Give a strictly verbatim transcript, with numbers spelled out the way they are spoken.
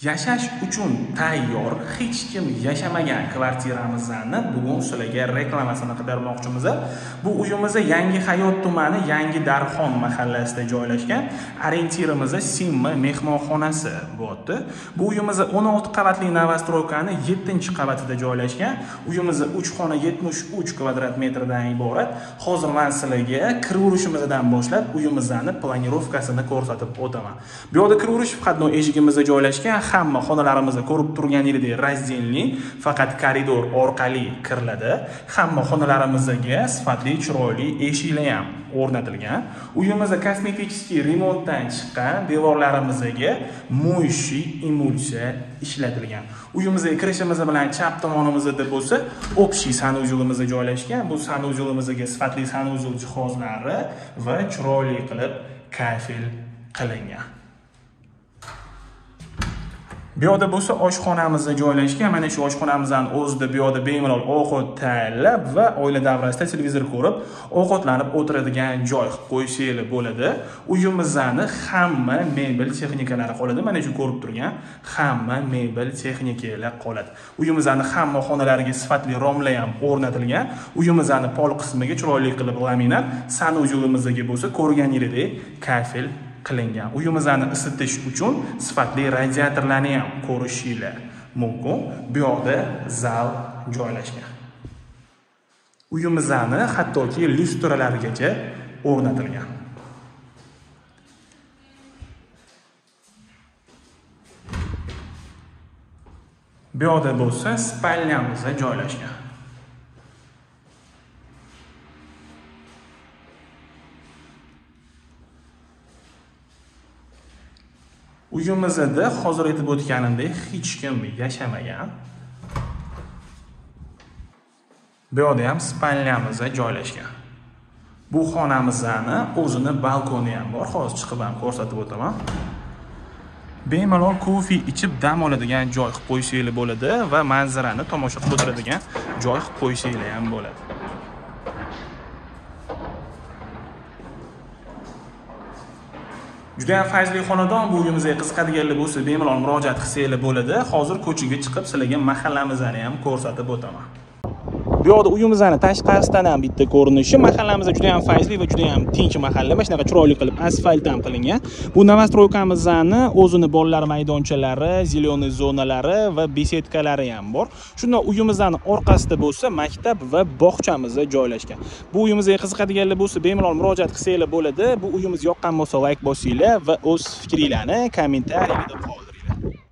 Yashash uchun tayyor, hech kim yashamagan kvartiramizni bugun sizlarga reklamasini qidirmoqchimiz. Bu uyimiz Yangi Hayot tumani Yangi Darxon mahallasida joylashgan. Orientirimiz Simma mehmonxonasi bo'ldi. Bu uyimiz o'n olti qavatli novostroykani yettinchi qavatida joylashgan. Uyimiz uch xona yetmish uch kvadrat metrdan iborat. Hozir men sizlarga kiraverishimizdan boshlab uyimizni planirovkasini ko'rsatib o'taman. Bu yerda kiraverish faqat eshigimizda joylashgan. Hamma xonalarimizni ko'rib turganingizdek razdelli, faqat koridor orqali kiriladi. Hamma xonalarimizga sifatli, chiroyli eshiklar ham o'rnatilgan. Uyimizda kosmetik remontdan chiqqan, devorlarimizga mo'yshi emulsiya ishlatilgan. Uyimizga kirishimiz bilan chap tomonimizda bo'lsa, общий sanuzelimiz joylashgan. Bu sanuzelimizga sifatli sanuzel jihozlari va chiroyli qilib kafil qilingan. Bu yerda bo'lsa oshxonamizda joylashgan. Mana shu oshxonamizdan o'zida bu yerda bemalol ovqat tayyorlab va oila davrasida televizor ko'rib, ovqatlanib o'tiradigan joy qilib qo'ysangiz bo'ladi. Uyimizni hamma mebel texnikalari qoladi. Mana shu ko'rib turgan hamma mebel texnikalar qoladi. Uyimizning hamma xonalariga sifatli romlar ham o'rnatilgan. Uyimizning pol qismiga chiroyli qilib laminat, sanuzelimizga bo'lsa ko'rganingizdek kafil qilingan. Uyimizni isitish uchun sifatli radiatorlarni ham ko'rishingiz mumkin. Bu yerda zal joylashgan. Uyimizni hattoki lyustralargacha o'rnatilgan. Bu yerda bo'lsa spalnyamiz joylashgan. Uyimizda hozir aytib o'tganimdek hech kim yashamagan. Bu yerda ham spalnyamiz joylashgan. Bu xonamizning o'zini balkoni ham bor. Hozir chiqib ham ko'rsatib o'taman. Bemalol kofe ichib dam oladigan joy qilib qo'ysangiz bo'ladi va manzarani tomosha qilib o'tiradigan joy qilib qo'ysangiz ham bo'ladi. Juda ham fayzli xonadon. Bu uyimizga qiziqadiganlar bo'lsa, bemalol murojaat qilsangiz bo'ladi. Hozir ko'chaga chiqib sizlarga mahallamizni ham ko'rsatib o'taman. Bu yerda uyimizning tashqarisidan ham bitta ko'rinishi. Mahallamiz juda ham fayzli va juda ham tinch mahalla. Mana shunaqa chiroyli qilib asfalt ham qilingan. Bu novostroykamizni o'zini bolalar maydonchalari, zeleniy zonalari va besedkalari ham bor. Shunday uyimizning orqasida bo'lsa maktab va bog'chamiz joylashgan. Bu uyimizga qiziqadiganlar bo'lsa, bemalol murojaat qilsangiz bo'ladi. Bu uyimiz yoqqan bo'lsa, like bosinglar va o'z fikringizni kommentariyada qoldiringlar.